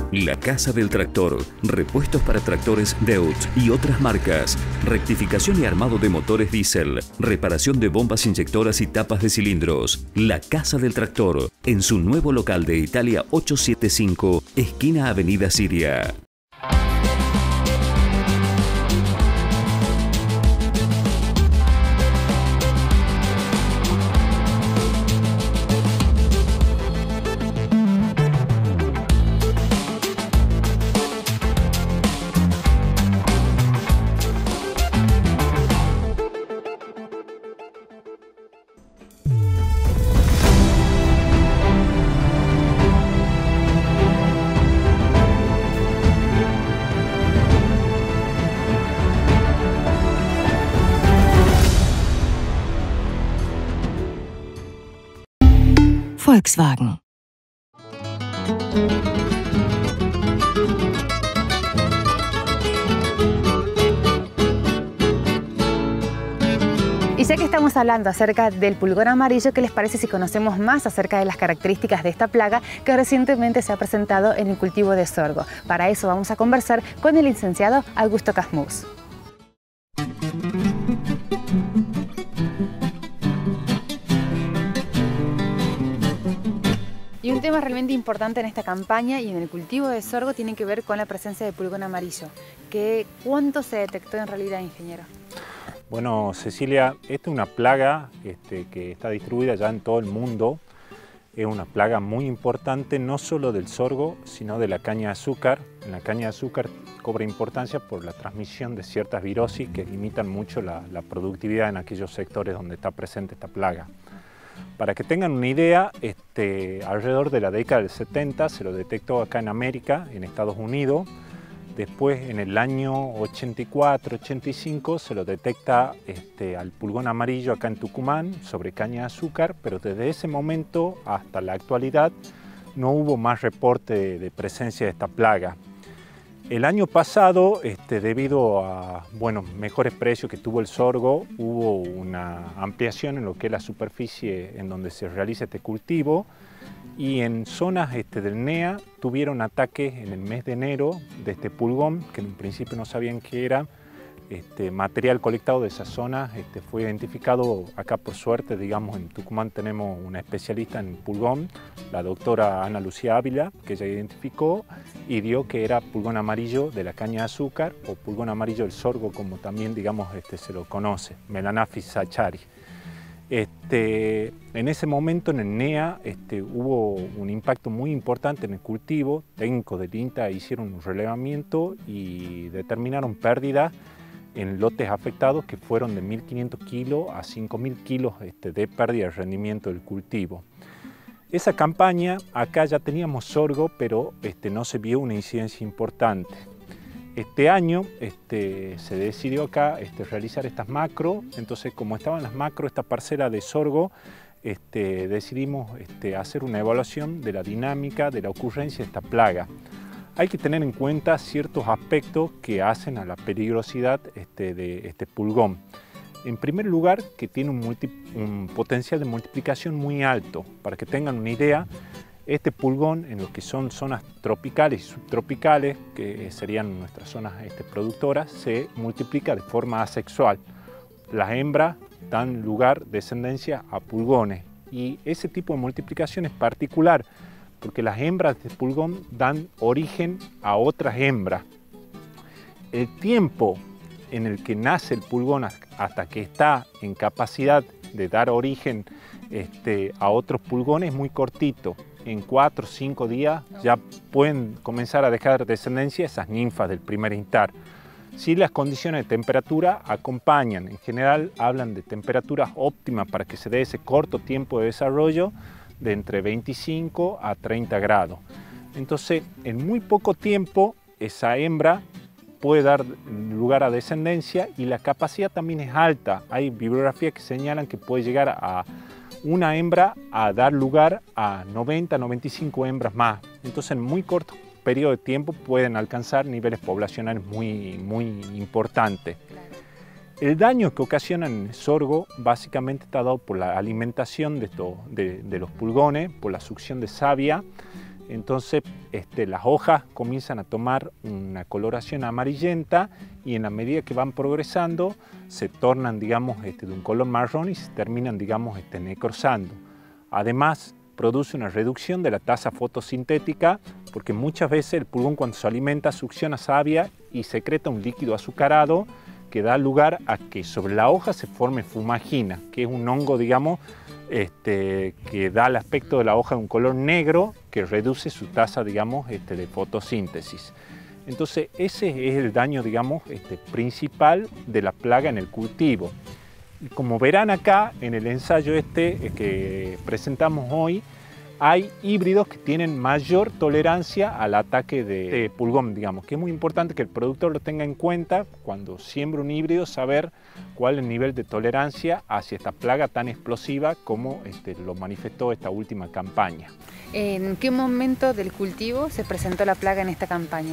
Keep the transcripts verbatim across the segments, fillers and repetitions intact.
La Casa del Tractor, repuestos para tractores Deutz y otras marcas, rectificación y armado de motores diésel, reparación de bombas inyectoras y tapas de cilindros. La Casa del Tractor, en su nuevo local de Italia ochocientos setenta y cinco, esquina Avenida Siria. Volkswagen. Y ya que estamos hablando acerca del pulgón amarillo, ¿qué les parece si conocemos más acerca de las características de esta plaga que recientemente se ha presentado en el cultivo de sorgo? Para eso vamos a conversar con el licenciado Augusto Casmus. Y un tema realmente importante en esta campaña y en el cultivo de sorgo tiene que ver con la presencia de pulgón amarillo. ¿Qué, ¿Cuánto se detectó en realidad, ingeniero? Bueno, Cecilia, esta es una plaga este, que está distribuida ya en todo el mundo. Es una plaga muy importante, no solo del sorgo, sino de la caña de azúcar. En la caña de azúcar cobra importancia por la transmisión de ciertas virosis que limitan mucho la, la productividad en aquellos sectores donde está presente esta plaga. Para que tengan una idea, este, alrededor de la década del setenta se lo detectó acá en América, en Estados Unidos. Después, en el año ochenta y cuatro, ochenta y cinco, se lo detecta este, al pulgón amarillo acá en Tucumán, sobre caña de azúcar, pero desde ese momento hasta la actualidad no hubo más reporte de, de presencia de esta plaga. El año pasado, este, debido a bueno, mejores precios que tuvo el sorgo, hubo una ampliación en lo que es la superficie en donde se realiza este cultivo, y en zonas este, del N E A tuvieron ataques en el mes de enero de este pulgón, que en principio no sabían qué era. Este, material colectado de esa zona este, fue identificado acá por suerte, digamos, en Tucumán tenemos una especialista en pulgón, la doctora Ana Lucía Ávila, que ella identificó y dio que era pulgón amarillo de la caña de azúcar o pulgón amarillo del sorgo, como también, digamos, este, se lo conoce, Melanaphis sachari. Este, en ese momento en el N E A este, hubo un impacto muy importante en el cultivo. Técnicos del INTA hicieron un relevamiento y determinaron pérdidas en lotes afectados que fueron de mil quinientos kilos a cinco mil kilos este, de pérdida de rendimiento del cultivo. Esa campaña, acá ya teníamos sorgo, pero este, no se vio una incidencia importante. Este año este, se decidió acá este, realizar estas macro, entonces como estaban las macro, esta parcela de sorgo, este, decidimos este, hacer una evaluación de la dinámica de la ocurrencia de esta plaga. Hay que tener en cuenta ciertos aspectos que hacen a la peligrosidad este, de este pulgón. En primer lugar, que tiene un, multi, un potencial de multiplicación muy alto. Para que tengan una idea, este pulgón en lo que son zonas tropicales y subtropicales, que serían nuestras zonas este, productoras, se multiplica de forma asexual. Las hembras dan lugar, descendencia a pulgones, y ese tipo de multiplicación es particular porque las hembras de pulgón dan origen a otras hembras. El tiempo en el que nace el pulgón hasta que está en capacidad de dar origen este, a otros pulgones es muy cortito. En cuatro o cinco días ya pueden comenzar a dejar descendencia esas ninfas del primer instar. Si las condiciones de temperatura acompañan, en general hablan de temperaturas óptimas para que se dé ese corto tiempo de desarrollo de entre veinticinco a treinta grados. Entonces, en muy poco tiempo, esa hembra puede dar lugar a descendencia y la capacidad también es alta. Hay bibliografías que señalan que puede llegar a una hembra a dar lugar a noventa a noventa y cinco hembras más. Entonces, en muy corto periodo de tiempo pueden alcanzar niveles poblacionales muy, muy importantes. El daño que ocasionan el sorgo básicamente está dado por la alimentación de, esto, de, de los pulgones, por la succión de savia. Entonces este, las hojas comienzan a tomar una coloración amarillenta y en la medida que van progresando se tornan, digamos, este, de un color marrón y se terminan, digamos, este, necrosando. Además, produce una reducción de la tasa fotosintética porque muchas veces el pulgón cuando se alimenta succiona savia y secreta un líquido azucarado que da lugar a que sobre la hoja se forme fumagina, que es un hongo, digamos, Este, que da el aspecto de la hoja de un color negro que reduce su tasa, digamos, este, de fotosíntesis. Entonces ese es el daño, digamos, este, principal de la plaga en el cultivo. Y como verán acá en el ensayo este que presentamos hoy, hay híbridos que tienen mayor tolerancia al ataque de, de pulgón, digamos, que es muy importante que el productor lo tenga en cuenta cuando siembra un híbrido, saber cuál es el nivel de tolerancia hacia esta plaga tan explosiva como este, lo manifestó esta última campaña. ¿En qué momento del cultivo se presentó la plaga en esta campaña?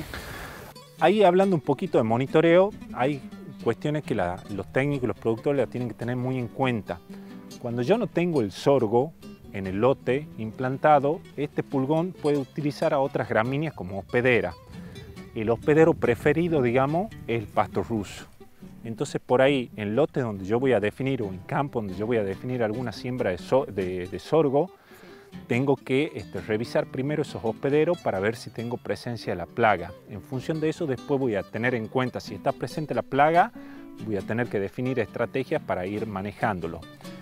Ahí, hablando un poquito de monitoreo, hay cuestiones que la, los técnicos y los productores la tienen que tener muy en cuenta. Cuando yo no tengo el sorgo en el lote implantado, este pulgón puede utilizar a otras gramíneas como hospedera. El hospedero preferido, digamos, es el pasto ruso. Entonces por ahí, en lotes donde yo voy a definir, o en campo donde yo voy a definir alguna siembra de, so, de, de sorgo, tengo que este, revisar primero esos hospederos para ver si tengo presencia de la plaga. En función de eso, después voy a tener en cuenta si está presente la plaga, voy a tener que definir estrategias para ir manejándolo.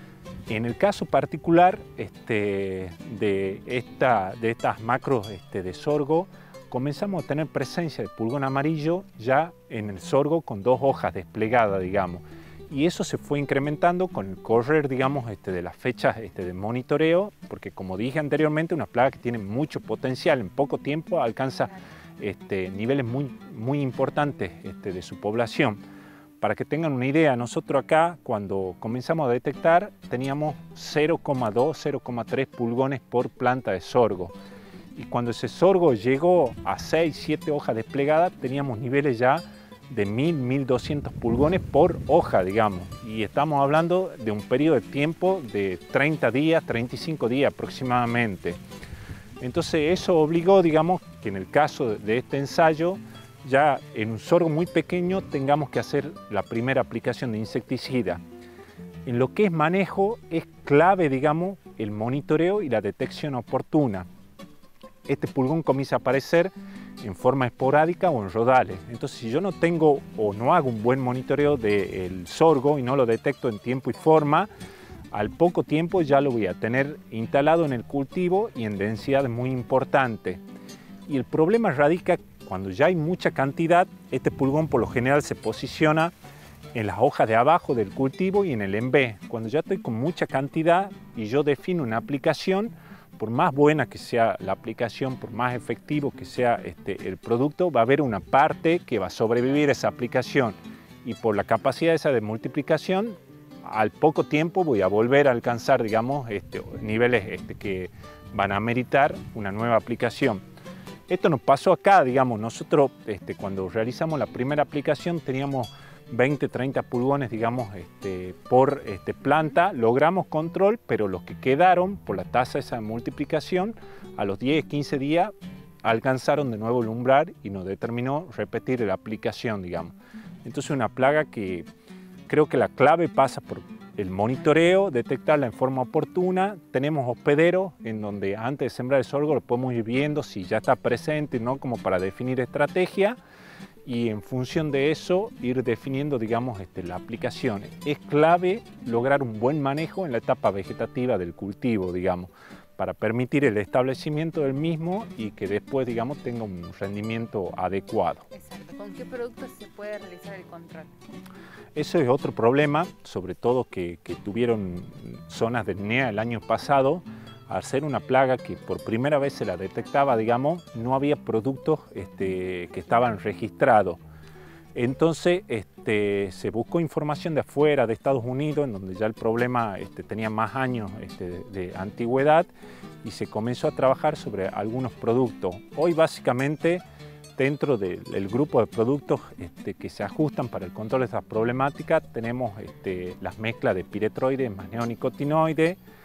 En el caso particular este, de, esta, de estas macros este, de sorgo, comenzamos a tener presencia de pulgón amarillo ya en el sorgo con dos hojas desplegadas, digamos. Y eso se fue incrementando con el correr, digamos, este, de las fechas este, de monitoreo, porque como dije anteriormente, una plaga que tiene mucho potencial, en poco tiempo alcanza este, niveles muy, muy importantes este, de su población. Para que tengan una idea, nosotros acá cuando comenzamos a detectar teníamos cero coma dos, cero coma tres pulgones por planta de sorgo. Y cuando ese sorgo llegó a seis, siete hojas desplegadas, teníamos niveles ya de mil, mil doscientos pulgones por hoja, digamos. Y estamos hablando de un periodo de tiempo de treinta días, treinta y cinco días aproximadamente. Entonces eso obligó, digamos, que en el caso de este ensayo, ya en un sorgo muy pequeño tengamos que hacer la primera aplicación de insecticida. En lo que es manejo es clave, digamos, el monitoreo y la detección oportuna. Este pulgón comienza a aparecer en forma esporádica o en rodales. Entonces, si yo no tengo o no hago un buen monitoreo del sorgo y no lo detecto en tiempo y forma, al poco tiempo ya lo voy a tener instalado en el cultivo y en densidad muy importante. Y el problema radica cuando ya hay mucha cantidad, este pulgón por lo general se posiciona en las hojas de abajo del cultivo y en el envé. Cuando ya estoy con mucha cantidad y yo defino una aplicación, por más buena que sea la aplicación, por más efectivo que sea este, el producto, va a haber una parte que va a sobrevivir a esa aplicación. Y por la capacidad esa de multiplicación, al poco tiempo voy a volver a alcanzar, digamos, este, niveles este, que van a meritar una nueva aplicación. Esto nos pasó acá, digamos, nosotros este, cuando realizamos la primera aplicación teníamos veinte, treinta pulgones, digamos, este, por este, planta, logramos control, pero los que quedaron por la tasa esa de multiplicación, a los diez, quince días alcanzaron de nuevo el umbral y nos determinó repetir la aplicación, digamos. Entonces una plaga que creo que la clave pasa por el monitoreo, detectarla en forma oportuna. Tenemos hospederos en donde antes de sembrar el sorgo lo podemos ir viendo si ya está presente, ¿no? Como para definir estrategia y en función de eso ir definiendo, digamos, este, la aplicación. Es clave lograr un buen manejo en la etapa vegetativa del cultivo, digamos, para permitir el establecimiento del mismo y que después, digamos, tenga un rendimiento adecuado. Exacto. ¿Con qué productos se puede realizar el control? Eso es otro problema, sobre todo que, que tuvieron zonas de N E A el año pasado. Al ser una plaga que por primera vez se la detectaba, digamos, no había productos este, que estaban registrados. Entonces este, se buscó información de afuera, de Estados Unidos, en donde ya el problema este, tenía más años este, de, de antigüedad y se comenzó a trabajar sobre algunos productos. Hoy básicamente dentro del, del grupo de productos este, que se ajustan para el control de estas problemáticas tenemos este, las mezclas de piretroides más neonicotinoides,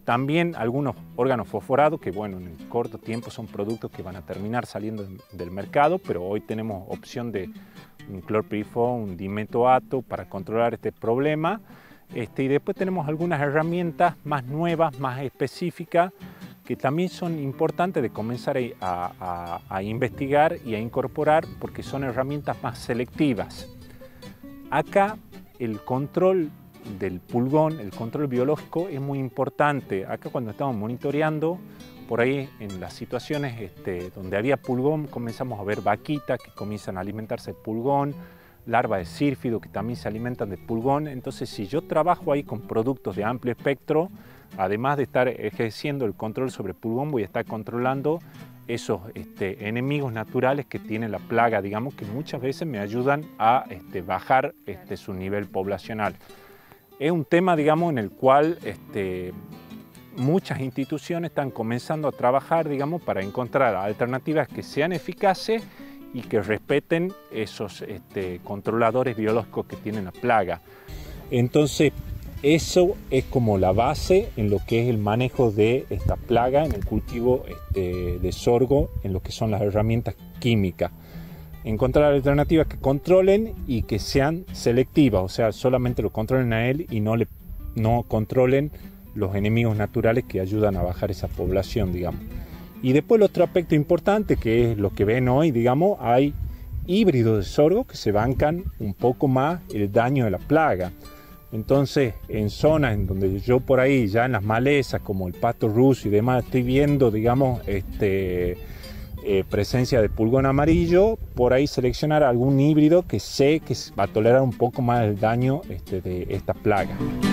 también algunos órganos fosforados que, bueno, en el corto tiempo son productos que van a terminar saliendo del mercado, pero hoy tenemos opción de un clorpirifos, un dimetoato para controlar este problema. Este, y después tenemos algunas herramientas más nuevas, más específicas, que también son importantes de comenzar a, a, a investigar y a incorporar porque son herramientas más selectivas. Acá el control del pulgón, el control biológico es muy importante. Acá cuando estamos monitoreando, por ahí en las situaciones este, donde había pulgón, comenzamos a ver vaquitas que comienzan a alimentarse de pulgón, larvas de sírfido que también se alimentan de pulgón. Entonces, si yo trabajo ahí con productos de amplio espectro, además de estar ejerciendo el control sobre pulgón, voy a estar controlando esos este, enemigos naturales que tiene la plaga, digamos, que muchas veces me ayudan a este, bajar este, su nivel poblacional. Es un tema, digamos, en el cual este, muchas instituciones están comenzando a trabajar, digamos, para encontrar alternativas que sean eficaces y que respeten esos este, controladores biológicos que tienen la plaga. Entonces, eso es como la base en lo que es el manejo de esta plaga en el cultivo este, de sorgo, en lo que son las herramientas químicas. Encontrar alternativas que controlen y que sean selectivas, o sea, solamente lo controlen a él y no, le, no controlen los enemigos naturales que ayudan a bajar esa población, digamos. Y después el otro aspecto importante, que es lo que ven hoy, digamos, hay híbridos de sorgo que se bancan un poco más el daño de la plaga. Entonces, en zonas en donde yo por ahí, ya en las malezas, como el pasto ruso y demás, estoy viendo, digamos, este, eh, presencia de pulgón amarillo, por ahí seleccionar algún híbrido que sé que va a tolerar un poco más el daño este, de esta plaga.